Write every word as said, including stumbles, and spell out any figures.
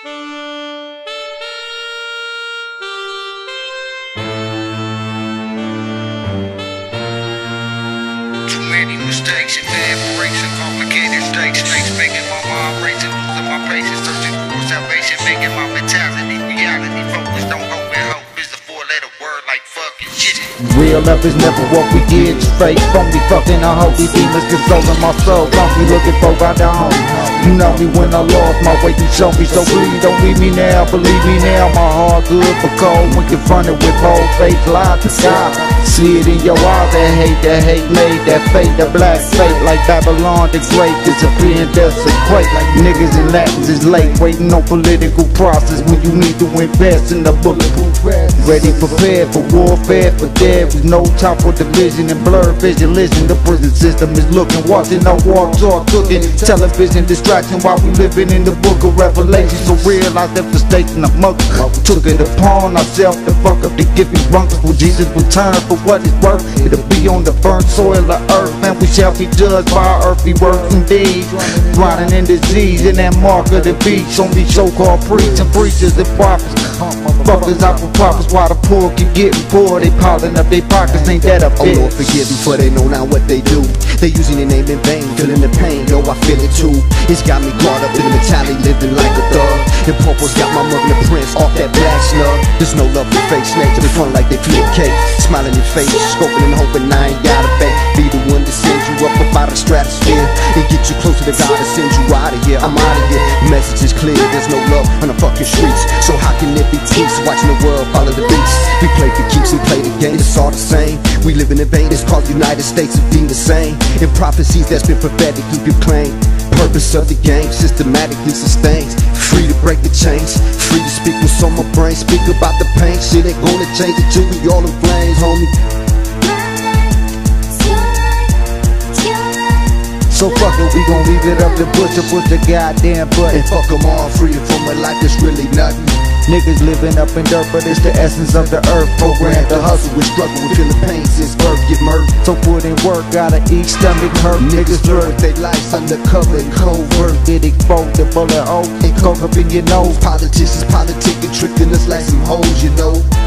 Too many mistakes and bad breaks and complicated stakes. Snakes making my mind racing, losing my patience, searching for salvation, making my mentality reality. Focused on hope, and hope is the four-letter word like fucking shit. Real love is never what we get, it's fake. Phony fucking I hope these demons controlling my soul. Don't be looking for right down. You know me when I lost my way, you show me. So please don't leave me now, believe me now. My heart good for cold when confronted with bold face, lie to God. See it in your eyes, that hate, that hate made, that fate, that black fate. Like Babylon the Great, disappearing, desecrate. Like niggas in Latins is late, waiting on political process when you need to invest in the bulletproof vest. Ready, prepared for warfare, for dead with no time for division and blurred vision. Listen, the prison system is looking, watching our war talk, cooking, television distraction while we living in the book of Revelation. So realize that the stakes in the mother took it upon ourselves to fuck up the gift we run. When Jesus return for what it's worth, it'll be on the burnt soil of earth, and we shall be judged by our earthly works and deeds. Drowning in disease in that mark of the beast. On these so-called preaching preachers and prophets, fuckers out for profits while the poor keep getting poor. They piling up their pockets, ain't that a bitch? Oh Lord, forgive me for they know not what they do. They using their name in vain, feeling the pain, yo, I feel it too. It's got me caught up in the mentality, living like a thug. And Popo's got my mother the prince off that black snug. There's no love for fake snakes, they fun like they flip cake. Smiling in face, scoping and hoping I ain't gotta beg. Be the one to send you up about the stratosphere and get you closer to God and send you out of here. I'm out of here, the message is clear, there's no love on the fucking streets. So how can there be peace watching the world follow the beats? We play for keeps and play the game, it's all the same. We live in a vein, it's called United States of being the same. In prophecies that's been prophetically proclaimed. Purpose of the game systematically sustains. Free to break the chains, free to speak what's on my brain. Speak about the pain, shit ain't gonna change until we all in flames, homie. So fuck it, we gon' leave it up to Butcher, push the goddamn button. And fuck them all, free from a life that's really nothing. Niggas living up in dirt, but it's the essence of the earth. Programmed to hustle with struggle, with feeling pain since birth, get murdered. So put in work, gotta eat, stomach hurt. Niggas work they lives undercover and covert. Get exposed, the bullet hole, and coke up in your nose. Politicians politicking, tricking us like some hoes, you know.